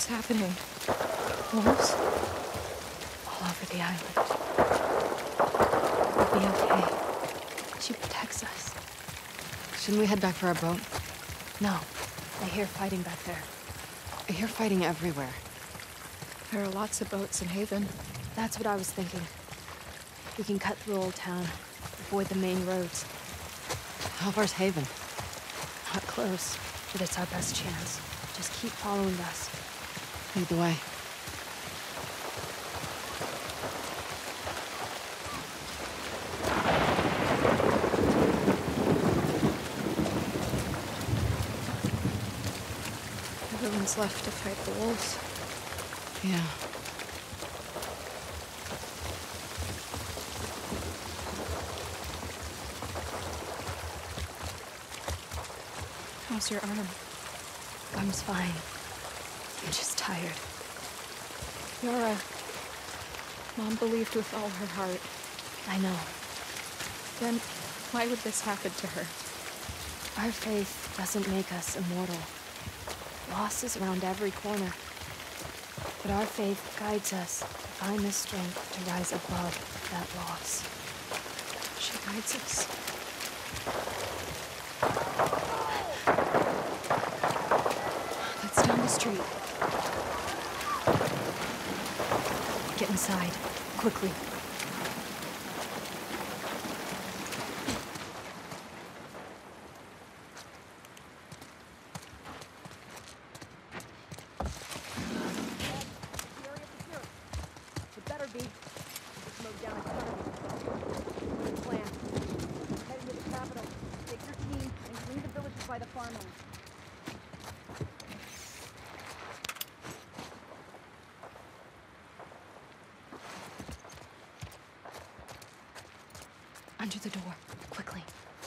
What's happening? Wolves? All over the island. We'll be okay. She protects us. Shouldn't we head back for our boat? No. I hear fighting back there. I hear fighting everywhere. There are lots of boats in Haven. That's what I was thinking. We can cut through Old Town, avoid the main roads. How far's Haven? Not close, but it's our best chance. Just keep following us. Lead the way. Everyone's left to fight the wolves. Yeah. How's your arm? Arm's fine. I'm just tired. Yara, Mom believed with all her heart. I know. Then why would this happen to her? Our faith doesn't make us immortal. Loss is around every corner. But our faith guides us to find the strength to rise above that loss. She guides us. That's down the street. Get inside, quickly. Under the door, quickly.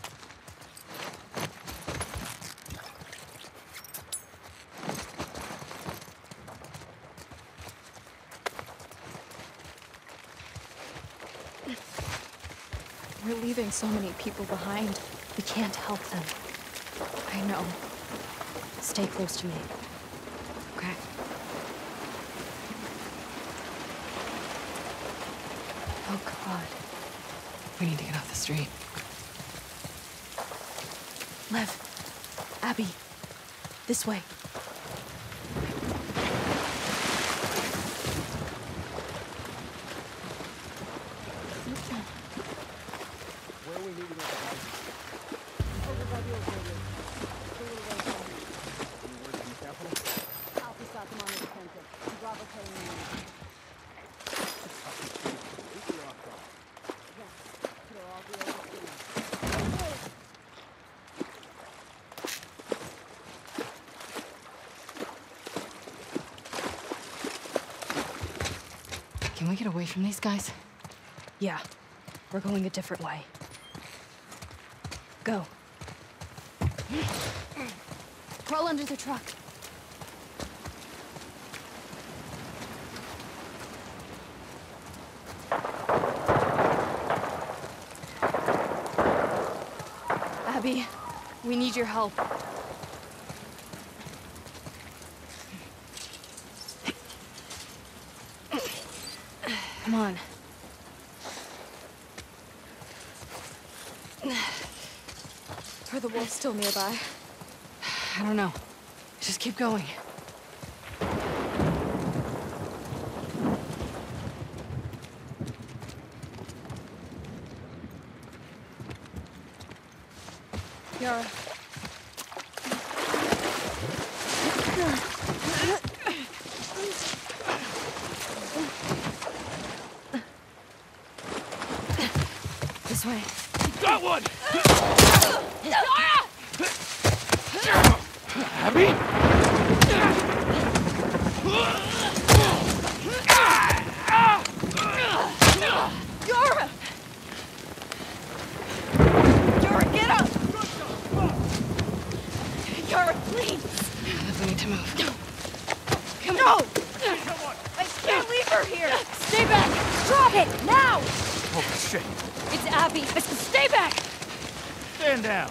We're leaving so many people behind. We can't help them. I know. Stay close to me. Okay. Oh, God. We need to get off the street. Lev. Abby. This way. Where are we meeting at the house? Over by the old radio. It's a little way from here. Any word from the capital? Alpha shot them on the defensive. Bravo telling me. Can we get away from these guys? Yeah. We're going a different way. Go. Crawl under the truck. Abby, we need your help. Come on. Are the wolves still nearby? I don't know. Just keep going. Yara. This way. Got one! Abby? Yara! Yara, get up! Yara, please! We need to move. Come on! Come on! I can't leave her here! Stay back! Drop it! Now! Oh, shit. It's Abby! Stay back! Stand down.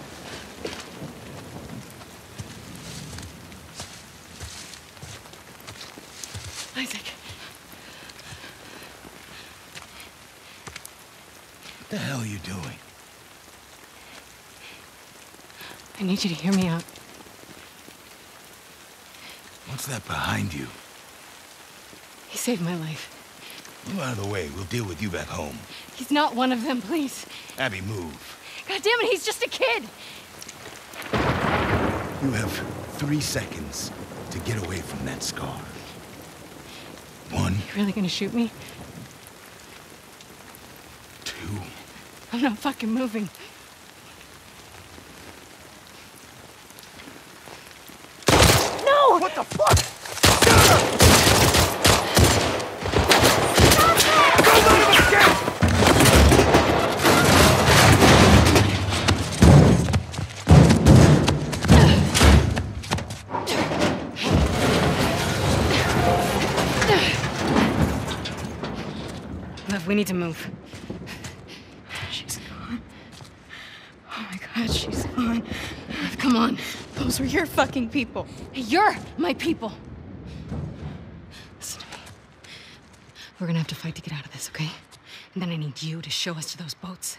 Isaac. What the hell are you doing? I need you to hear me out. What's that behind you? He saved my life. Move out of the way. We'll deal with you back home. He's not one of them, please. Abby, move. God damn it, he's just a kid! You have 3 seconds to get away from that scar. 1, You really gonna shoot me? 2. I'm not fucking moving. No! What the fuck? Lev, we need to move. She's gone. Oh my God, she's gone. Lev, come on. Those were your fucking people. Hey, you're my people. Listen to me. We're gonna have to fight to get out of this, okay? And then I need you to show us to those boats.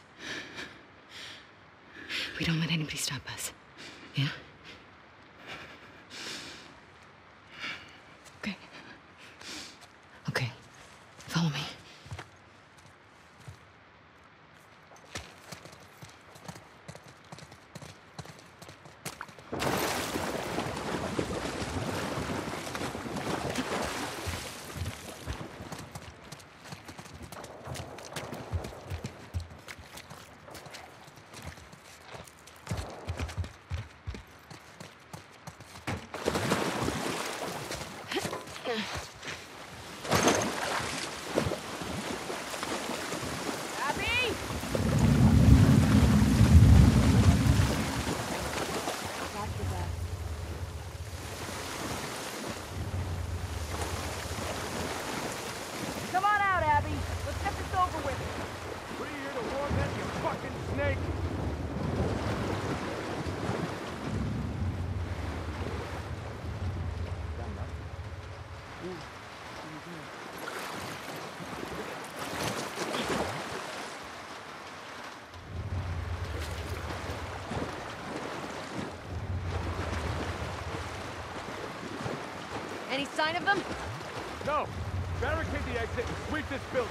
We don't let anybody stop us. Yeah? Okay. Okay. Follow me. Come on out, Abby. Let's get this over with. We're here to warn them, you fucking snake. Any sign of them? No. Barricade the exit and sweep this building.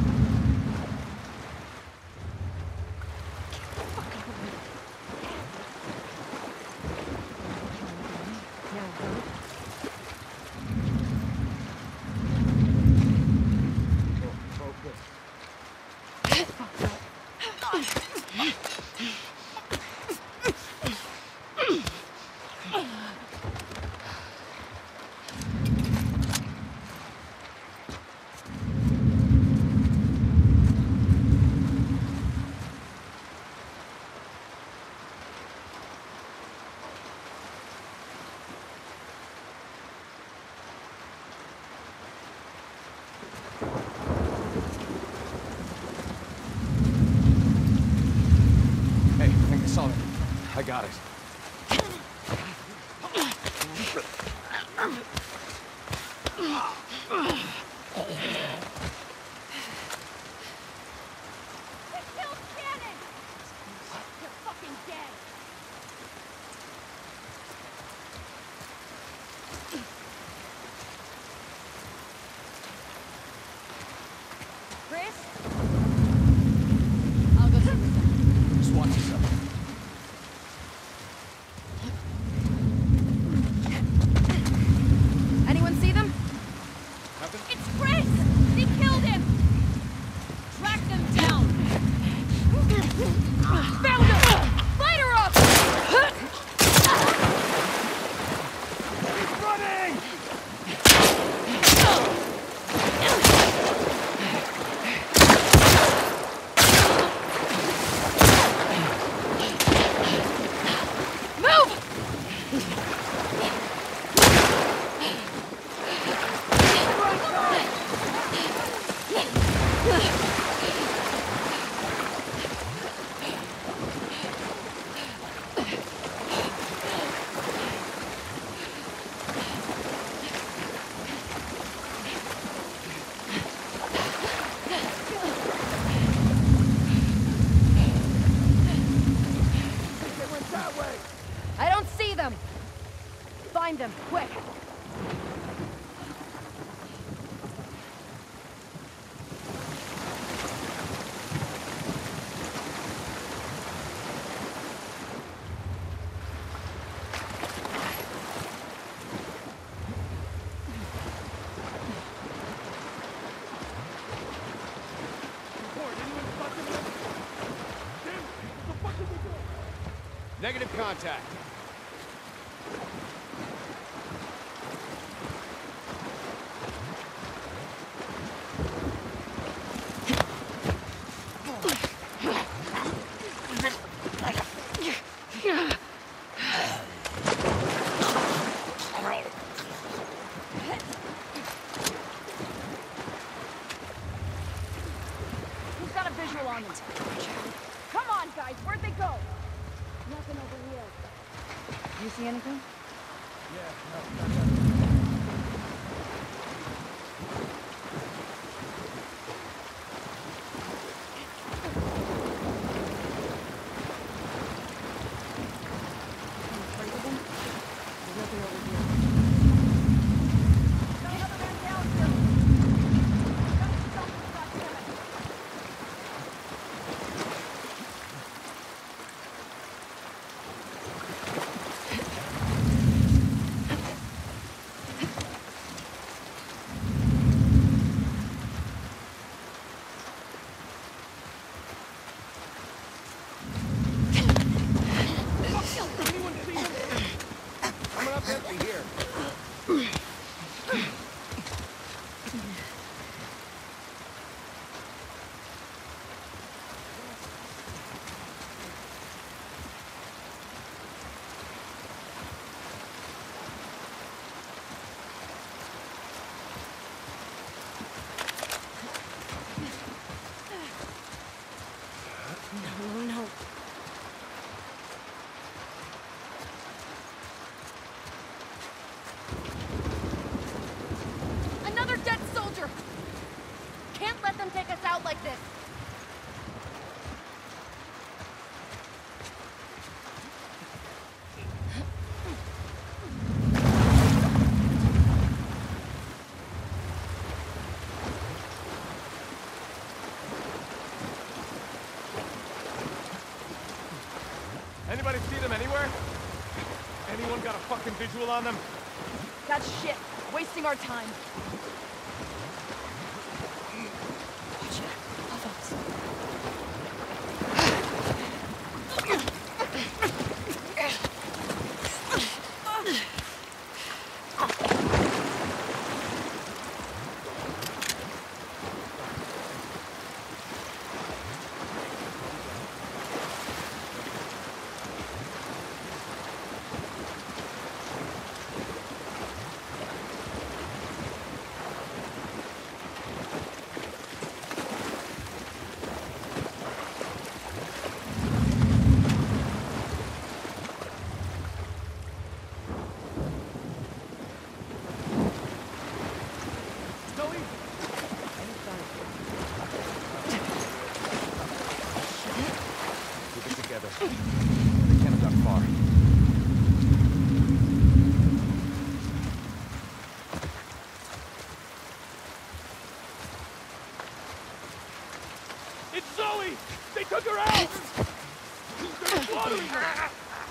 Hey, I think I saw it. I got it. Just watch yourself. Anyone see them? Nothing? quick! Negative contact. Who's got a visual on them? Come on, guys, where'd they go? Nothing over here. Do you see anything? Coming up empty here. No. Another dead soldier! Can't let them take us out like this! Anybody see them anywhere? Anyone got a fucking visual on them? That's shit. Wasting our time. Watch it. Above us. Together. They can't have gone far. It's Zoe! They took her out! They're slaughtering her!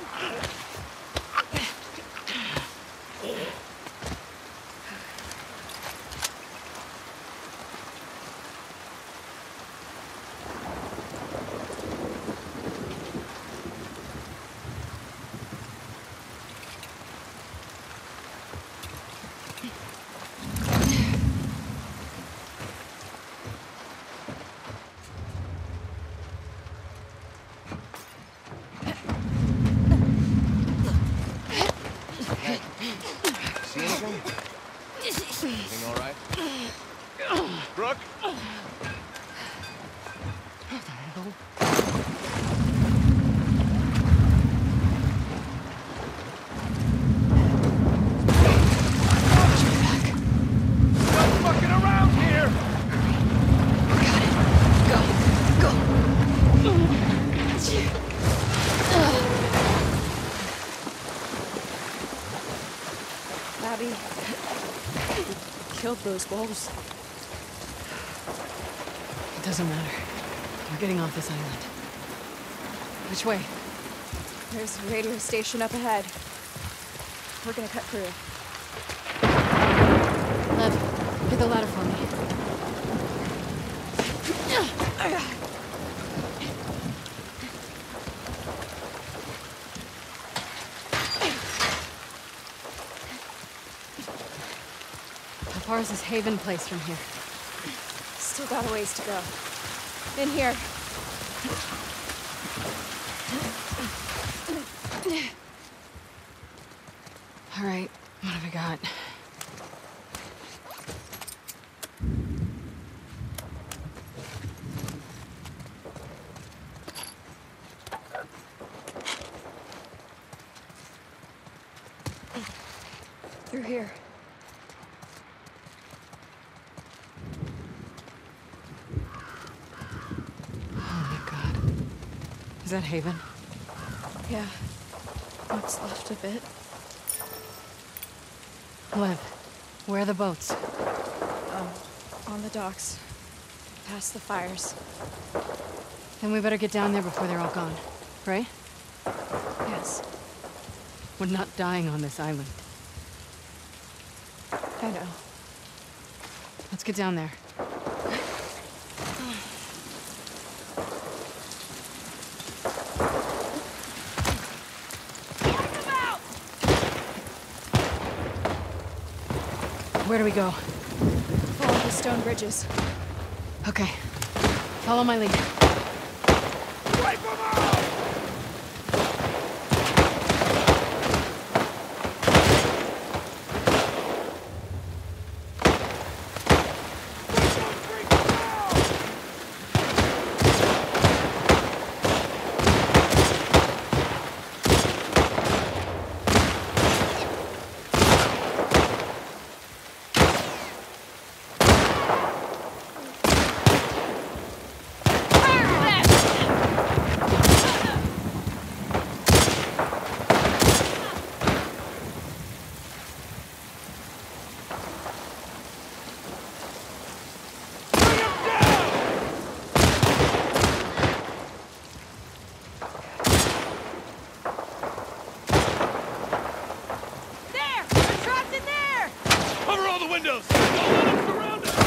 See anything? Everything all right? Brooke? Not fucking around here! Abby killed those wolves. It doesn't matter. We're getting off this island. Which way? There's a radio station up ahead. We're gonna cut through. Lev, get the ladder for me. How far is this Haven place from here? Still got a ways to go. In here. All right, what have I got? Through here. Oh my God. Is that Haven? Yeah. What's left of it? Lev, where are the boats? On the docks. Past the fires. Then we better get down there before they're all gone, right? Yes. We're not dying on this island. I know. Let's get down there. Where do we go? Follow the stone bridges. Okay. Follow my lead. Windows! Don't let them surround us!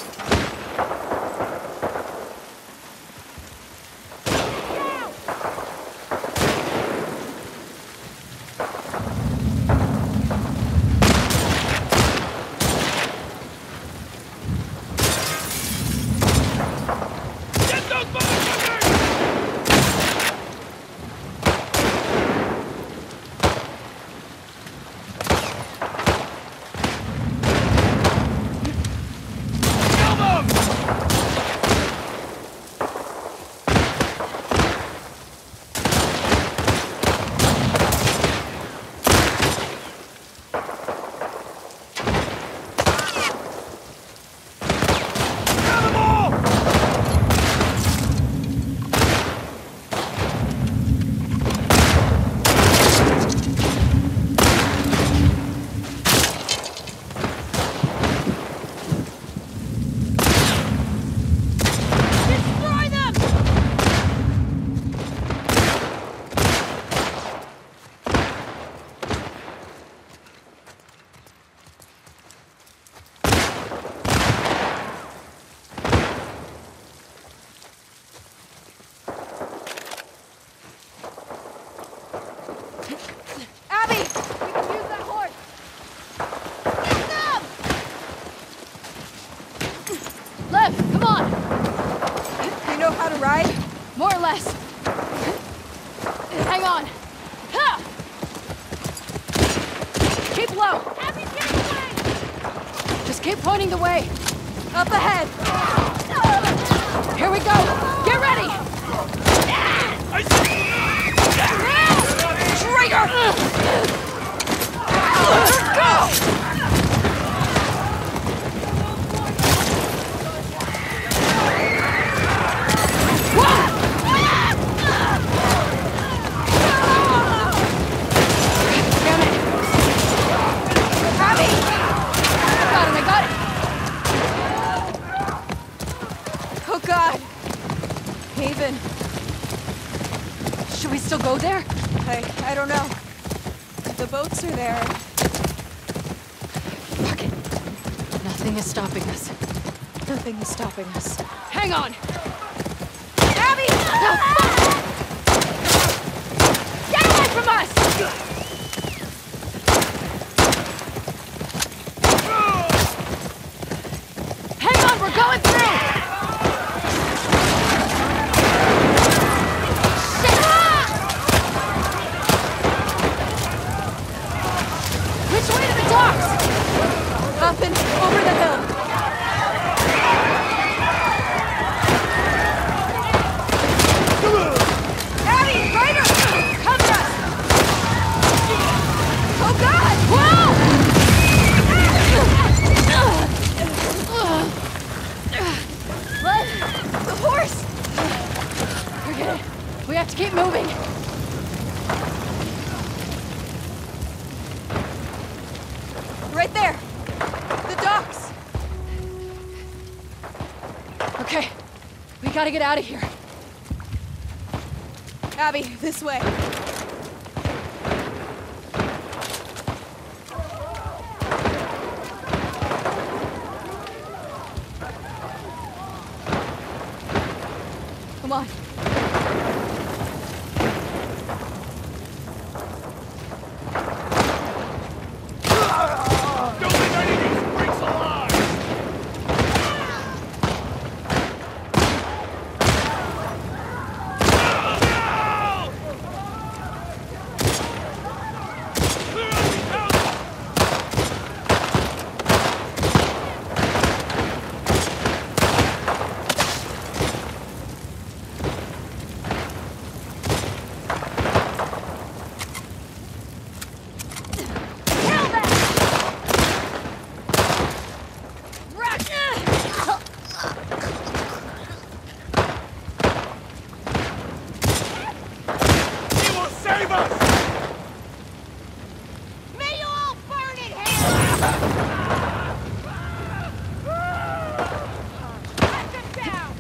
Get those motherfuckers! Ride? More or less. Hang on. Ha! Keep low. Abby's getting away! Just keep pointing the way. Up ahead! Here we go. Get ready. Traitor! Go! go there? I don't know. The boats are there. Fuck it. Nothing is stopping us. Nothing is stopping us. Hang on! Abby! No, fuck! Get away from us! Hang on, we're going through! Shit! Which way to the docks? Up and over the hill. Abby, Ryder! Cover us! Oh God! Whoa! The horse! Forget it. We have to keep moving. Right there! The docks! Okay, we gotta get out of here. Abby, this way. Come on. Don't think I need these freaks alive! He will save us! May you all burn in hell! Let them down!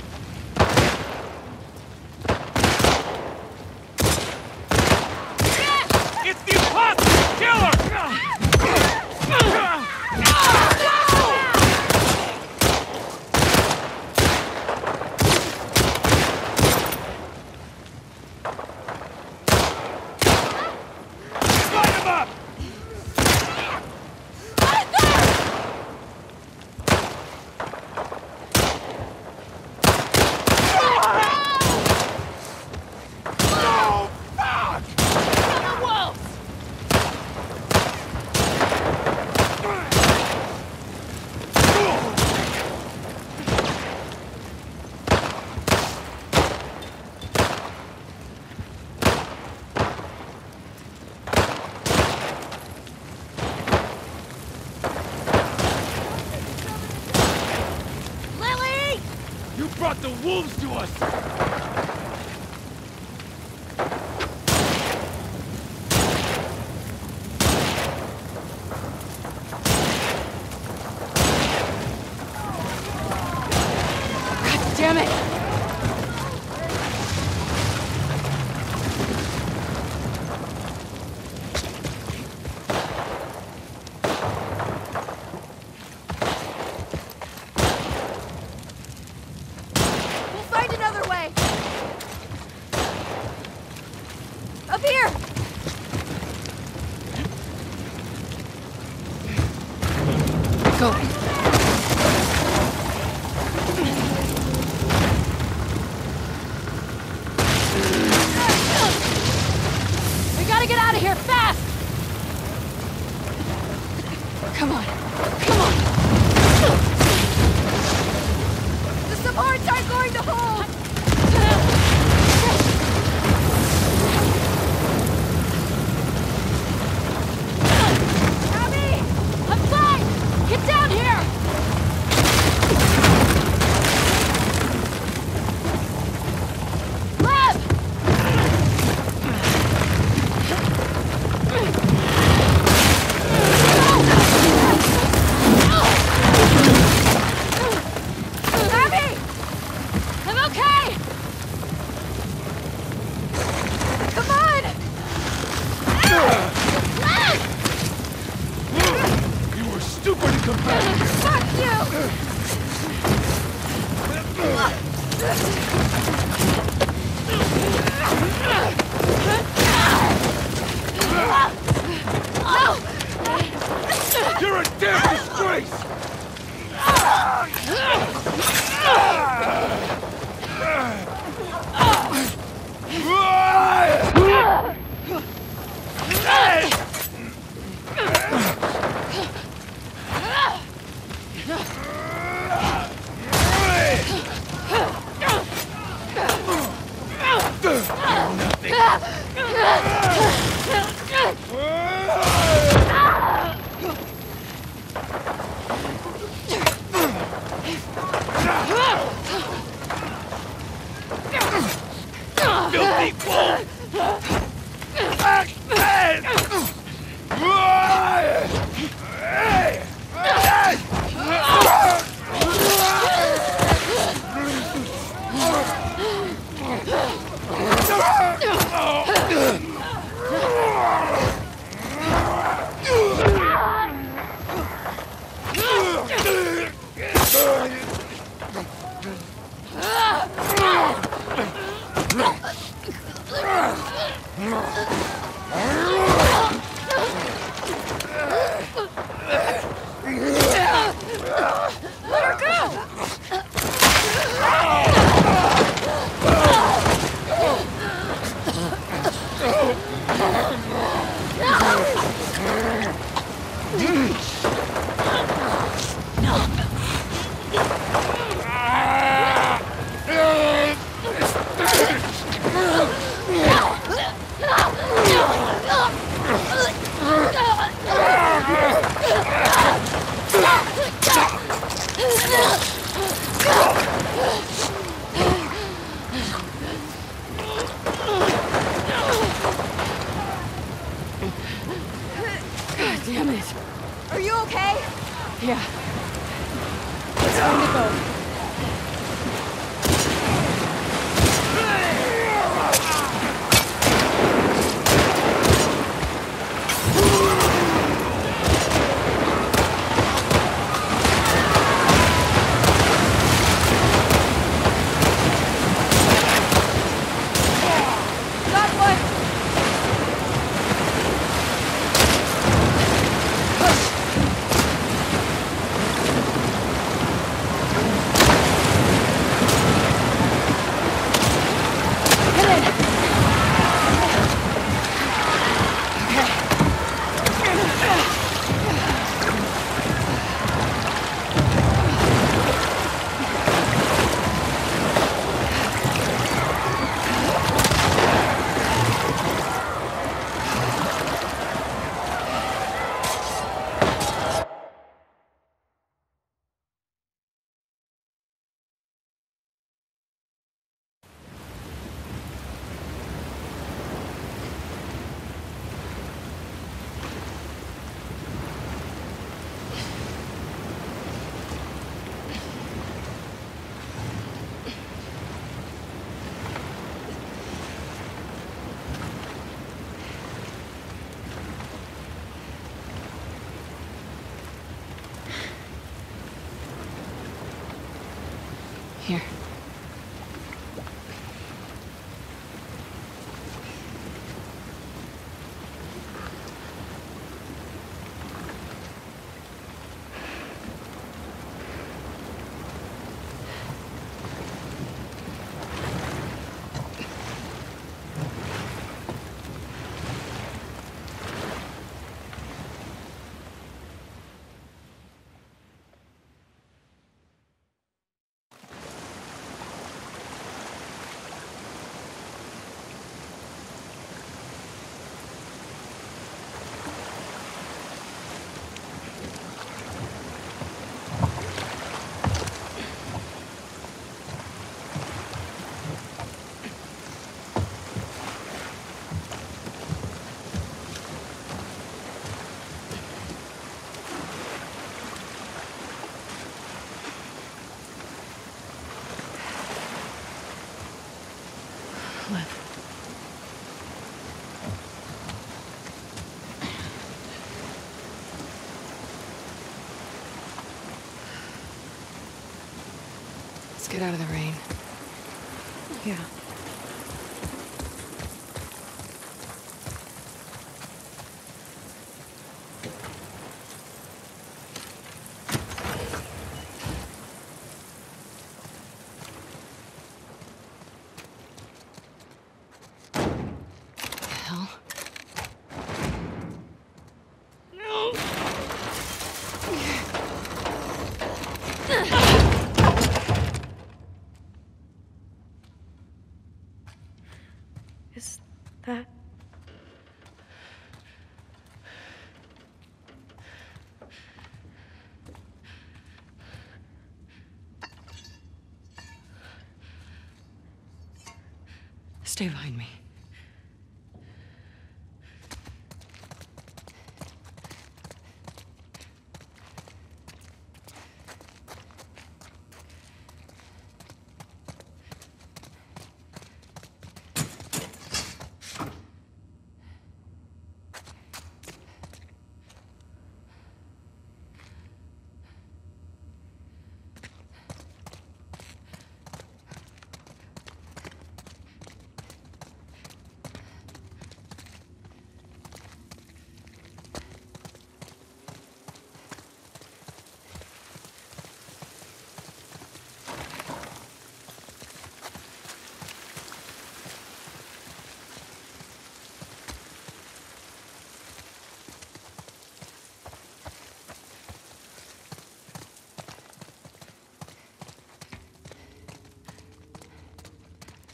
It's the impossible killer! Light him up! No! Fuck! Lily! You brought the wolves to us! God damn it! We'll find another way! Up here! Go. We gotta get out of here fast! Come on. Come on. The supports aren't going to hold! Abby! I'm fine! Get down here! Lev! Fuck you! You're a damn disgrace! Filthy wolf! God damn it. Are you okay? Yeah. It's time to go. Got one! Here. Liv. Let's get out of the rain. Yeah. The hell? Is that... Stay behind me.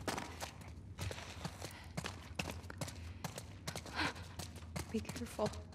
Be careful.